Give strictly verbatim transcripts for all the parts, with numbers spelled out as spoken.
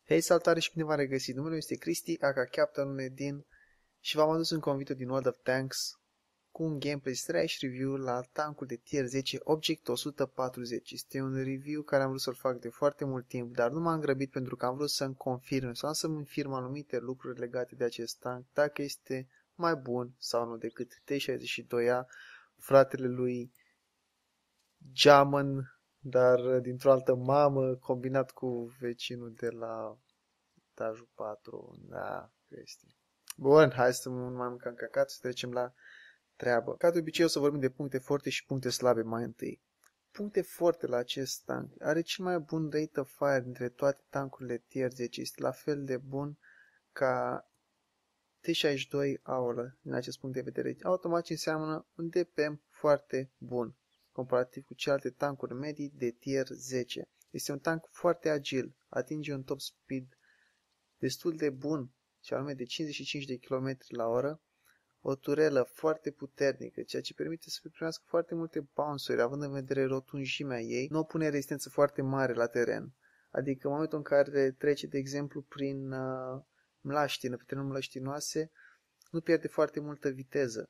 Hei, salutare și bine v-am regăsit! Numele meu este Cristi, aka Captain Edin, și v-am adus încă un video din World of Tanks cu un gameplay slash review la tankul de tier zece Object o sută patruzeci. Este un review care am vrut să-l fac de foarte mult timp, dar nu m-am grăbit pentru că am vrut să-mi confirm sau să-mi infirm anumite lucruri legate de acest tank, dacă este mai bun sau nu decât T șaizeci și doi A, fratele lui German, dar dintr-o altă mamă, combinat cu vecinul de la etajul patru, da, chestii. Bun, hai să nu mai mâncăm cacat, să trecem la treabă. Ca de obicei o să vorbim de puncte forte și puncte slabe mai întâi. Puncte forte la acest tank. Are cel mai bun rate of fire dintre toate tankurile tier zece. Este la fel de bun ca T șaizeci și doi A-ul din acest punct de vedere. Automat înseamnă un D P M foarte bun, comparativ cu celelalte tankuri medii de tier zece. Este un tank foarte agil, atinge un top speed destul de bun, și anume de cincizeci și cinci de kilometri la oră, o turelă foarte puternică, ceea ce permite să primească foarte multe bounce-uri, având în vedere rotunjimea ei, nu opune rezistență foarte mare la teren. Adică în momentul în care trece, de exemplu, prin uh, mlaștină, pe terenuri mlăștinoase, nu pierde foarte multă viteză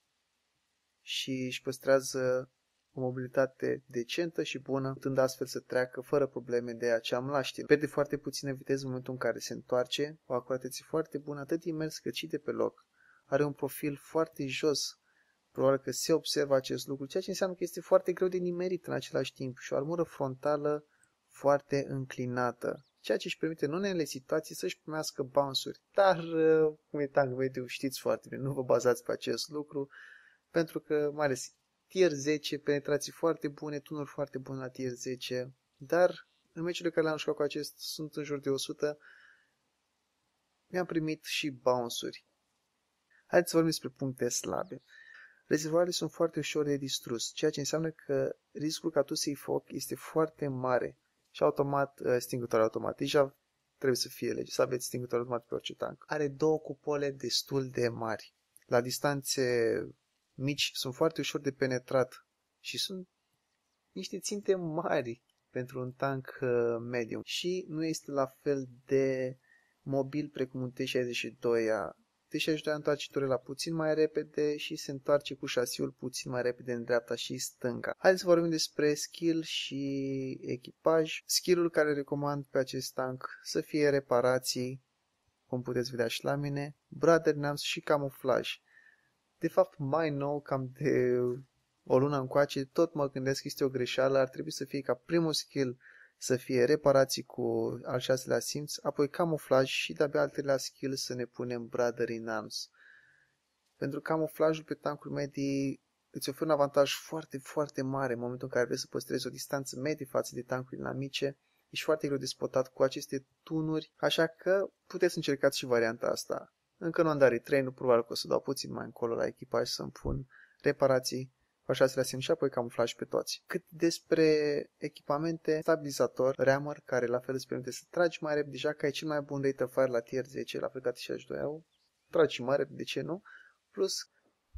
și își păstrează o mobilitate decentă și bună, putând astfel să treacă fără probleme de acea mlaștină. Pierde foarte puțină viteză în momentul în care se întoarce, o acuratețe foarte bună, atât din mers cât și de pe loc. Are un profil foarte jos, probabil că se observă acest lucru, ceea ce înseamnă că este foarte greu de nimerit în același timp și o armură frontală foarte înclinată, ceea ce își permite în unele situații să-și primească bounce-uri. Dar, cum e tank mediu, știți foarte bine, nu vă bazați pe acest lucru, pentru că, mai ales tier zece, penetrații foarte bune, tunuri foarte bune la tier zece, dar în meciurile care le-am jucat cu acest, sunt în jur de o sută, mi-am primit și bounce-uri. Haideți să vorbim despre puncte slabe. Rezervoarele sunt foarte ușor de distrus, ceea ce înseamnă că riscul ca tu să-i foc este foarte mare și automat, stingătoare automat. Deja trebuie să fie lege, să aveți stingătoare automat pe orice tank. Are două cupole destul de mari. La distanțe mici sunt foarte ușor de penetrat și sunt niște ținte mari pentru un tank uh, medium și nu este la fel de mobil precum un T șaizeci și doi A. T șaizeci și doi A întoarce turela puțin mai repede și se întoarce cu șasiul puțin mai repede în dreapta și stânga. Haideți să vorbim despre skill și echipaj. Skill-ul care recomand pe acest tank să fie reparații, cum puteți vedea și la mine, Brother Nams și camuflaj. De fapt, mai nou, cam de o lună încoace, tot mă gândesc că este o greșeală, ar trebui să fie ca primul skill să fie reparații cu al șaselea simț, apoi camuflaj și de-abia al treilea skill să ne punem Brother in Arms. Pentru că camuflajul pe tankuri medii îți oferă un avantaj foarte, foarte mare în momentul în care vrei să păstrezi o distanță medie față de tankurile inamice. Ești foarte greu de spotat cu aceste tunuri, așa că puteți încercați și varianta asta. Încă nu am dat retrain, nu probabil că o să dau puțin mai încolo la echipaj să-mi pun reparații cu al șaselea simț și apoi camuflaj pe toți. Cât despre echipamente, stabilizator, rammer, care la fel îți permite să tragi mai repede, deja că ai cel mai bun rate of fire la tier zece, la fel ca T șaizeci și doi A, tragi mai repede, de ce nu? Plus,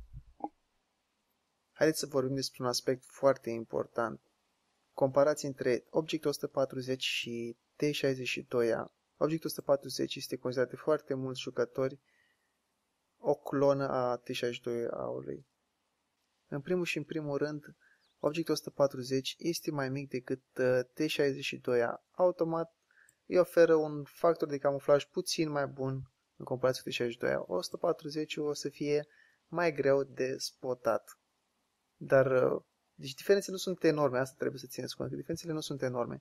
haideți să vorbim despre un aspect foarte important. Comparație între Object o sută patruzeci și T șaizeci și doi A. Object o sută patruzeci este considerat de foarte mulți jucători o clonă a T șaizeci și doi A-ului. În primul și în primul rând, Object o sută patruzeci este mai mic decât T șaizeci și doi A. Automat îi oferă un factor de camuflaj puțin mai bun în comparație cu T șaizeci și doi A. o sută patruzeci o să fie mai greu de spotat. Dar, deci diferențele nu sunt enorme, asta trebuie să țineți cont, că diferențele nu sunt enorme.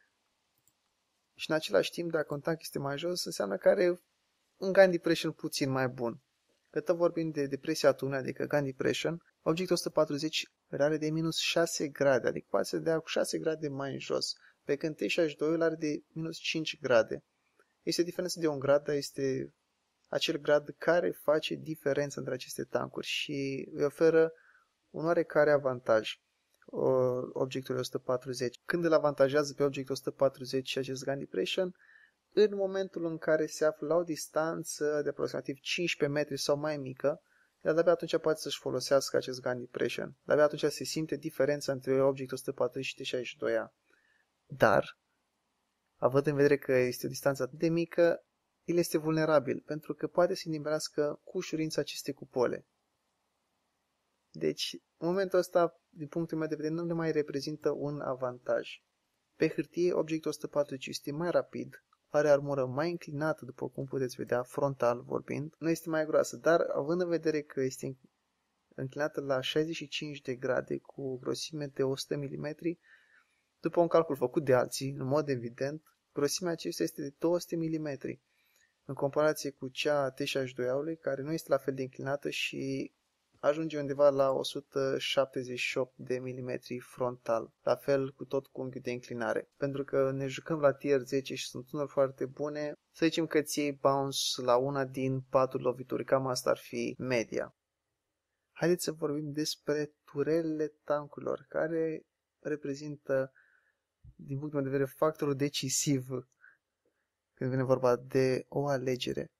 Și în același timp, dacă un tank este mai jos, înseamnă că are un gun depression puțin mai bun. Că tot vorbim de depresia tună, adică gun depression, Object o sută patruzeci are de minus șase grade, adică poate să dea cu șase grade mai în jos, pe când T șaizeci și doi are de minus cinci grade. Este o diferență de un grad, dar este acel grad care face diferența între aceste tankuri și îi oferă un oarecare avantaj Objectul o sută patruzeci. Când îl avantajează pe Object o sută patruzeci și acest gun depression, în momentul în care se află la o distanță de aproximativ cincisprezece metri sau mai mică, iar de-abia atunci poate să-și folosească acest gun depression. De-abia atunci se simte diferența între Object o sută patruzeci și T șaizeci și doi A. Dar având în vedere că este o distanță atât de mică, el este vulnerabil, pentru că poate să nimerească cu ușurință aceste cupole. Deci, în momentul ăsta, din punctul meu de vedere, nu ne mai reprezintă un avantaj. Pe hârtie, obiectul o sută patruzeci este mai rapid, are armură mai înclinată, după cum puteți vedea, frontal vorbind, nu este mai groasă, dar având în vedere că este înclinată la șaizeci și cinci de grade cu o grosime de o sută milimetri, după un calcul făcut de alții, în mod evident, grosimea acesta este de două sute milimetri, în comparație cu cea a T șaizeci și doi-ului, care nu este la fel de înclinată și ajunge undeva la o sută șaptezeci și opt de milimetri frontal, la fel cu tot cu unghiul de înclinare. Pentru că ne jucăm la tier zece și sunt tunuri foarte bune, să zicem că ți iei bounce la una din patru lovituri, cam asta ar fi media. Haideți să vorbim despre turelele tancurilor, care reprezintă, din punctul meu de vedere, factorul decisiv când vine vorba de o alegere.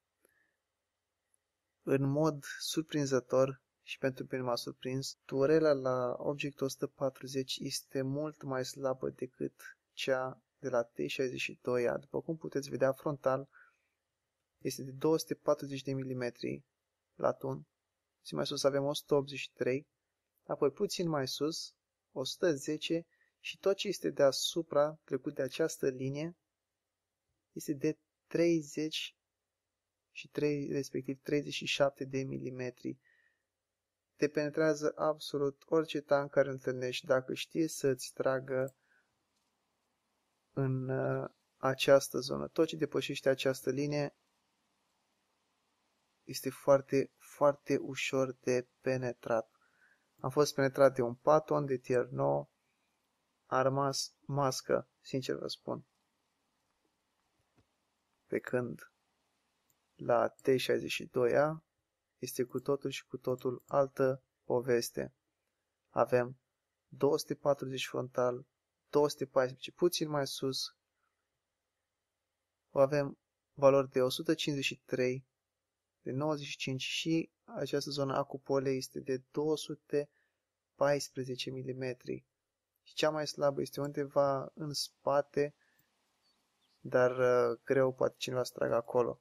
În mod surprinzător, și pentru mine m-a surprins, turela la obiectul o sută patruzeci este mult mai slabă decât cea de la T șaizeci și doi A. După cum puteți vedea, frontal este de două sute patruzeci de milimetri la tun. Și mai sus avem o sută optzeci și trei, apoi puțin mai sus o sută zece și tot ce este deasupra, trecut de această linie, este de treizeci și trei, respectiv treizeci și șapte de milimetri. Te penetrează absolut orice tank care îl întâlnești dacă știe să-ți tragă în uh, această zonă. Tot ce depășește această linie este foarte, foarte ușor de penetrat. Am fost penetrat de un Patton de tier nouă, a rămas mască, sincer vă spun. Pe când la T șaizeci și doi A este cu totul și cu totul altă poveste. Avem două sute patruzeci frontal, două sute paisprezece puțin mai sus, avem valori de o sută cincizeci și trei, de nouăzeci și cinci și această zonă a cupolei este de două sute paisprezece milimetri. Și cea mai slabă este undeva în spate, dar uh, greu poate cineva să tragă acolo.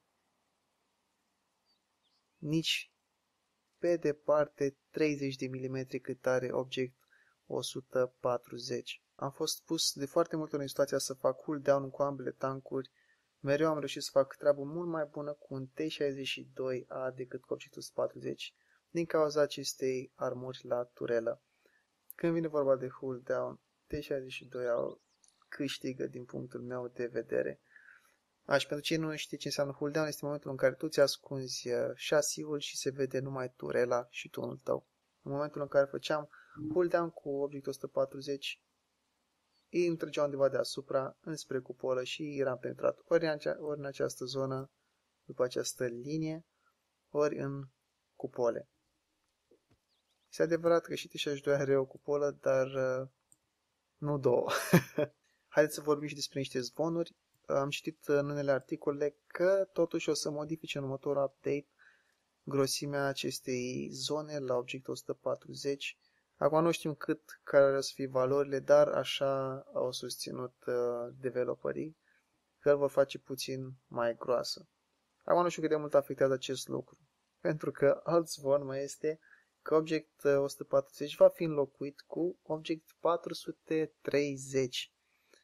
Nici pe departe treizeci de milimetri cât are obiect o sută patruzeci. Am fost pus de foarte multe ori în situația să fac cooldown cu ambele tancuri. Mereu am reușit să fac treabă mult mai bună cu un T șaizeci și doi A decât cu obiectul o sută patruzeci din cauza acestei armuri la turelă. Când vine vorba de cooldown, T șaizeci și doi A câștigă din punctul meu de vedere. A, și pentru cei nu știe ce înseamnă cooldown, este momentul în care tu ți ascunzi șasiul și se vede numai turela și tunul tău. În momentul în care făceam cooldown cu obiectul o sută patruzeci, îi îmi trăgea undeva deasupra, înspre cupolă și eram penetrat ori în, acea, ori în această zonă, după această linie, ori în cupole. Este adevărat că și T șaizeci și doi are o cupolă, dar uh, nu două. Haideți să vorbim și despre niște zvonuri. Am citit în unele articole că totuși o să modifice în următorul update grosimea acestei zone la obiectul o sută patruzeci. Acum nu știm cât care o să fie valorile, dar așa au susținut uh, developerii că îl vor face puțin mai groasă. Acum nu știu cât de mult afectează acest lucru, pentru că alt zvon mai este că obiect o sută patruzeci va fi înlocuit cu obiect patru sute treizeci.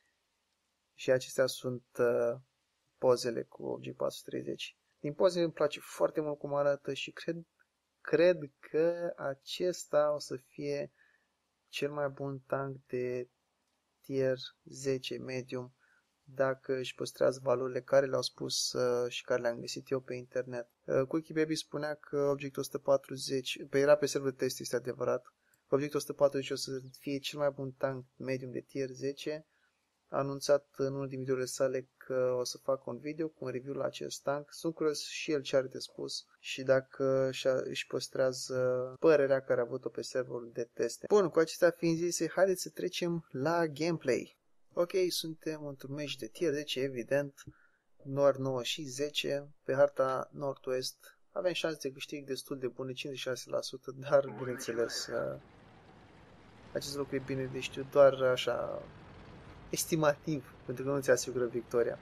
Și acestea sunt uh, pozele cu obiect patru sute treizeci. Din poze îmi place foarte mult cum arată și cred, cred că acesta o să fie cel mai bun tank de tier zece medium dacă își păstrează valorile care le-au spus uh, și care le-am găsit eu pe internet. Uh, Quickie Baby spunea că obiectul o sută patruzeci, pe era pe server test, este adevărat, obiectul o sută patruzeci o să fie cel mai bun tank medium de tier zece. A anunțat în unul din videourile sale că o să facă un video cu un review la acest tank. Sunt curios și el ce are de spus și dacă își păstrează părerea care a avut-o pe serverul de teste. Bun, cu acestea fiind zise, haideți să trecem la gameplay. Ok, suntem într-un meci de tier zece, evident, Nord nouă și zece, pe harta Nord-West. Avem șanse de câștig destul de bune, cincizeci și șase la sută, dar, bineînțeles, acest lucru e bine de știut, doar așa estimativ, pentru că nu ți asigură victoria.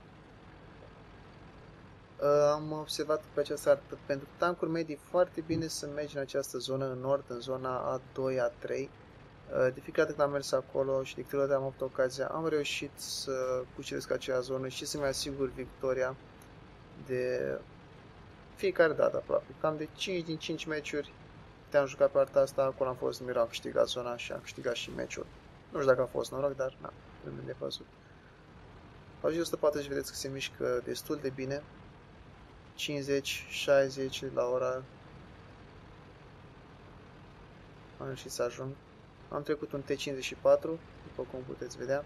Am observat pe această artă, pentru tancuri medii foarte bine să mergi în această zonă, în nord, în zona A doi, A trei. De fiecare dată când am mers acolo și de câte ori am avut ocazia, am reușit să cuceresc acea zonă și să-mi asigur victoria de fiecare dată aproape. Cam de cinci din cinci meciuri te-am jucat pe arta asta, acolo am fost numit, am câștigat zona și am câștigat și meciul. Nu știu dacă a fost noroc, dar na, rămâne de văzut. Au zis o sută patruzeci, vedeți că se mișcă destul de bine. cincizeci, șaizeci la ora. Am reușit să ajung. Am trecut un T cincizeci și patru, după cum puteți vedea.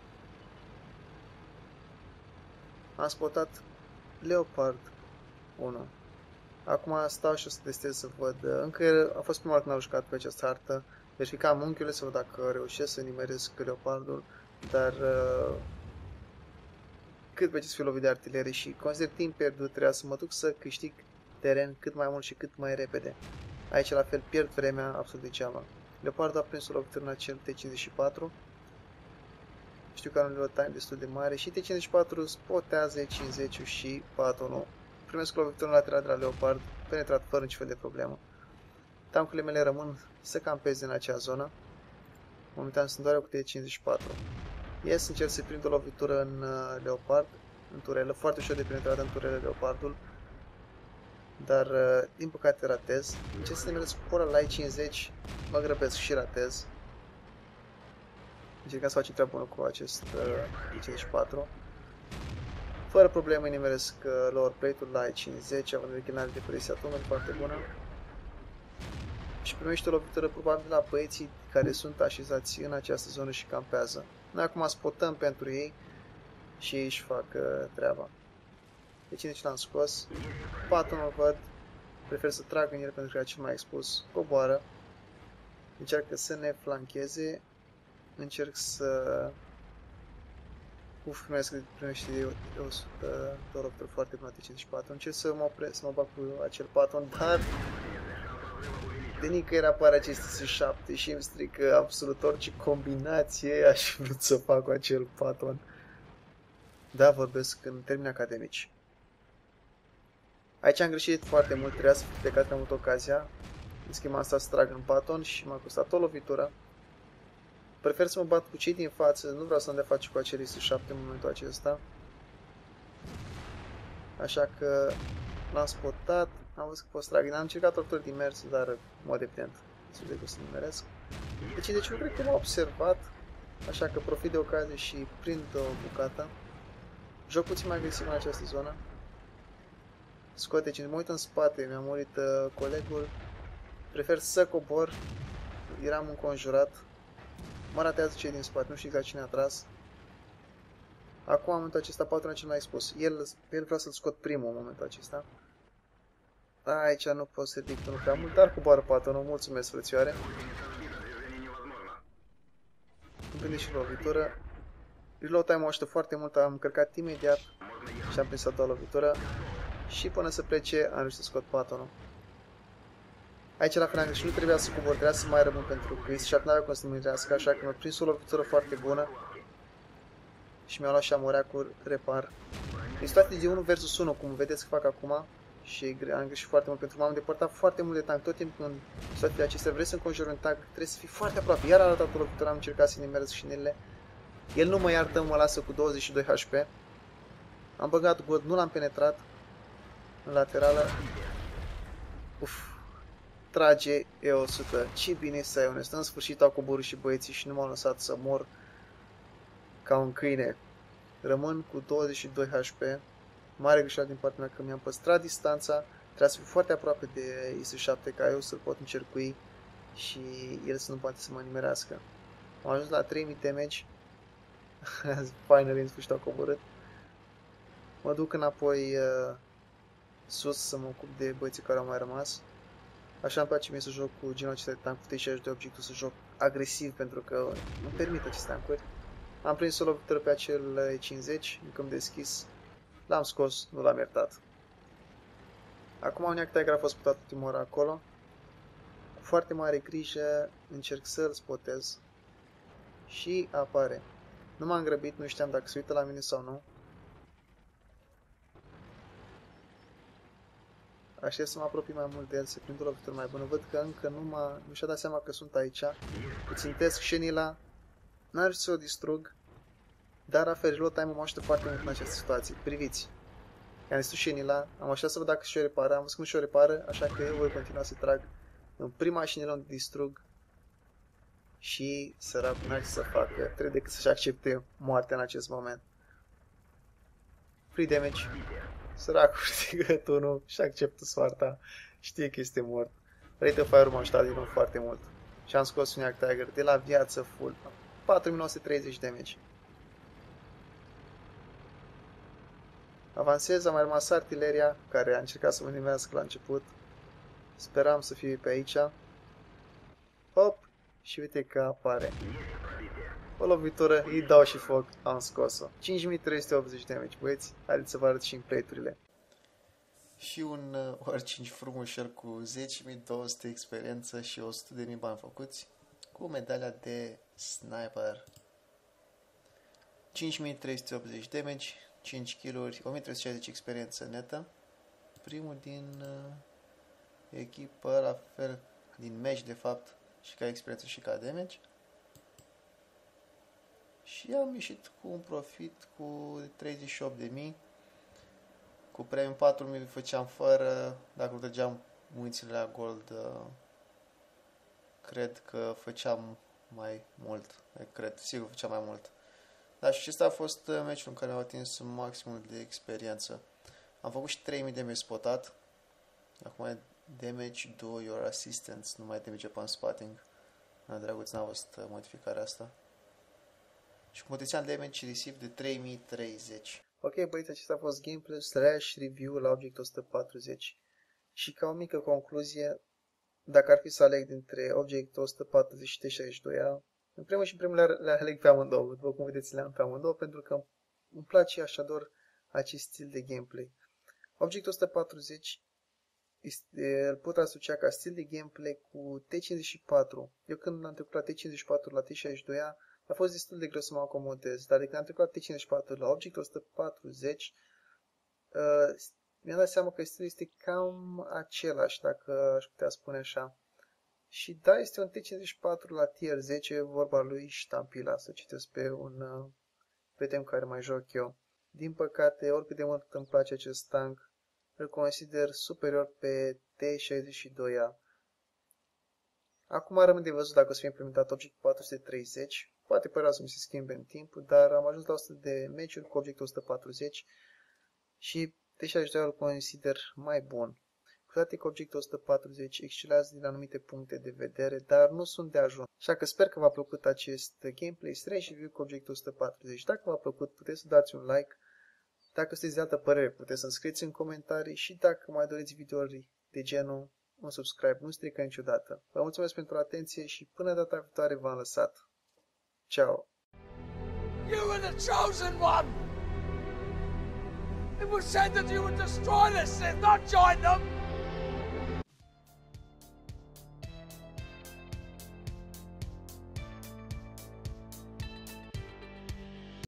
Am spotat Leopard unu. Acum stau și o să testez să văd. Încă a fost prima oară când am jucat pe această hartă. Verificam unghiurile să văd dacă reușesc să nimeresc Leopardul. Dar uh, cât pe ce să fiu lovit de artilerie și consider timp pierdut, trebuia să mă duc să câștig teren cât mai mult și cât mai repede. Aici la fel pierd vremea absolut degeaba. Leopardul a prins o lovitură în acel T cincizeci și patru. Știu că are un reload time destul de mare și T cincizeci și patru spotează E cincizeci și patru unu. Primesc o lovitură lateral de la Leopard, penetrat fără niciun fel de problemă. Tancurile mele rămân să campeze în acea zonă. Momentan sunt doar cu T cincizeci și patru. Ies, încerc să prind o lovitură în uh, Leopard, în turelă, foarte ușor de penetrat în turelă Leopardul. Dar, uh, din păcate, ratez. Încerc să nimeresc pora la E cincizeci, mă grăbesc și ratez. Încercam să facem treabă bună cu acest uh, E cincizeci și patru. Fără probleme îi nimeresc uh, lower plate-ul la E cincizeci, având închinare de presie atomică foarte bună. Și primește o lovitură probabil la băieții care sunt așezați în această zonă și campează. Noi acum spotăm pentru ei și ei își fac uh, treaba. E cincizeci l-am scos. patru nu văd. Prefer să trag în el pentru că e cel mai expus. Coboară. Încearcă să ne flancheze. Încerc să... Uf, primesc, primește de o sută de lovituri foarte bună de cincizeci și patru. Încerc să mă opresc, să mă bag cu acel patru, dar... De nicăieri apare acest S șapte și îmi strică absolut orice combinație aș vrut să fac cu acel patron. Da, vorbesc în termeni academici. Aici am greșit foarte mult, trebuia să fi plecat, am avut ocazia. În schimb am stat să trag în paton și m-a costat o lovitură. Prefer să mă bat cu cei din față, nu vreau să-mi defac cu acel S șapte în momentul acesta. Așa că l-am spotat, am văzut că pot să trag. Am încercat oricum din mers, dar în mod evident, destul de greu să nimeresc. Deci, deci nu cred că m-a observat, așa că profit de ocazie și prind o bucată. Joc puțin mai agresiv în această zonă. Scoate, când mă uit în spate, mi-a murit uh, colegul. Prefer să cobor, eram înconjurat. Mă ratează cei din spate, nu știu exact cine a tras. Acum, în momentul acesta, patru cel mai expus. El, el vrea să-l scot primul în momentul acesta. Aici nu pot să ridic unul prea mult, dar coboară patronul. Mulțumesc, frățioare. Îmi prinde și lovitură. Reload time-ul ajută foarte mult, am încărcat imediat și am prins a doua lovitură. Și până să plece, am reușit să scot patronul. Aici la final și nu trebuia să cobor, trebuia să mai rămân pentru că și nu avea cum să mângească, așa că mi-a prins o lovitură foarte bună. Și mi-a luat și amorea cu repar. E situație de unu versus unu, cum vedeți că fac acum. Și am greșit foarte mult pentru că m-am depărtat foarte mult de tank. Tot timpul în situațiile acestea vrei să înconjuri un tank, trebuie să fii foarte aproape. Iar a arătat o lovitură, am încercat să nimeresc și inelele. El nu mă iartă, mă lasă cu douăzeci și doi H P. Am băgat god, nu l-am penetrat. În laterală. Uf. Trage E o sută. Ce bine să ai onest. În sfârșit au coborât și băieții și nu m-au lăsat să mor ca un câine. Rămân cu douăzeci și doi H P. Mare greșeală din partea mea că mi-am păstrat distanța. Trebuia să fiu foarte aproape de I S șapte ca eu să-l pot încercui și el să nu poate să mă nimerească. Am ajuns la trei mii damage. Finally, în sfârșit au coborât. Mă duc înapoi uh, sus să mă ocup de băieții care au mai rămas. Așa îmi place mie să joc cu genul acesta de tank, cu T șaizeci de obiectul, să joc agresiv pentru că nu permit aceste tankuri. Am prins o lovitură pe acel E cincizeci, încă îmi deschis. L-am scos, nu l-am iertat. Acum un Yak Tiger a fost putat ultima oră acolo. Cu foarte mare grijă încerc să-l spotez. Și apare Nu m-am grăbit, nu știam dacă se uită la mine sau nu. Aștept să mă apropii mai mult de el, să prind o lovitură mai bună. Văd că încă nu, m-a, nu și-a dat seama că sunt aici. Îi țintesc șenila. N-ar reușit să o distrug. Dar la fel, reload time-ul mă ajută foarte mult în această situație. Priviți. I-am distrus șenila. Am așa să văd dacă și-o repară. Am văzut cum și-o repară, așa că eu voi continua să trag în prima șenilă unde distrug. Și săracul n-are ce să facă. Trebuie decât să-și accepte moartea în acest moment. Free damage. Săracul ridică tunul și acceptă soarta. Știe că este mort. Rate of Fire m-a ajutat din nou foarte mult. Și am scos un Yak Tiger de la viață full. patru mii nouă sute treizeci damage. Avansez, a mai rămas artileria, care a încercat să mă nimească la început. Speram să fie pe aici. Hop! Și uite că apare. O lovitură, îi dau și foc, am scos-o. cinci mii trei sute optzeci damage, băieți. Haideți să vă arăt și în play-urile. Și un uh, War cinci frumușel cu zece mii două sute experiență și o sută de mii bani făcuți. Cu medalia de sniper. cinci mii trei sute optzeci damage, cinci kill-uri, o mie trei sute șaizeci experiență netă. Primul din uh, echipă, la fel, din match de fapt, și ca experiență și ca damage. Și am ieșit cu un profit cu treizeci și opt de mii. Cu premium patru mii făceam fără, dacă nu trăgeam munițiile la gold, cred că făceam mai mult. Cred, sigur făceam mai mult. Dar și acesta a fost meciul în care am atins maximul de experiență. Am făcut și trei mii de damage spotat. Acum e damage do your assistance, nu mai damage upon spotting. Drăguț, n-a fost modificarea asta. Și cu potențial damage receive de trei mii treizeci. Ok, băieți, acesta a fost gameplay slash review la Object o sută patruzeci. Și ca o mică concluzie, dacă ar fi să aleg dintre Object o sută patruzeci și T șaizeci și doi A, în primul și în primul le, le aleg pe amândouă, după cum vedeți le am pe amândouă, pentru că îmi place și ador acest stil de gameplay. Object o sută patruzeci este, îl pot asocia ca stil de gameplay cu T cincizeci și patru. Eu când am trecut la T cincizeci și patru la T șaizeci și doi A, a fost destul de greu să mă acomodez, dar de când am trecut la T cincizeci și patru la Object o sută patruzeci, uh, mi-am dat seama că stilul este cam același, dacă aș putea spune așa. Și da, este un T cincizeci și patru la tier zece, vorba lui Ștampila, să citesc pe un uh, prieten care mai joc eu. Din păcate, oricât de mult îmi place acest tank, îl consider superior pe T șaizeci și doi A. Acum rămâne de văzut dacă o să fie implementat Object patru sute treizeci. Poate părea să mi se schimbe în timp, dar am ajuns la o sută de meciuri cu Object o sută patruzeci și T șaizeci și doi îl consider mai bun. Cu toate că Object o sută patruzeci excelează din anumite puncte de vedere, dar nu sunt de ajuns. Așa că sper că v-a plăcut acest gameplay slash review cu Object o sută patruzeci. Dacă v-a plăcut, puteți să dați un like. Dacă sunteți de altă părere, puteți să-mi scrieți în comentarii și dacă mai doriți videouri de genul, un subscribe nu strică niciodată. Vă mulțumesc pentru atenție și până data viitoare v-am lăsat. Ciao. You were the chosen one! It was said that you would destroy the Sith, not join them!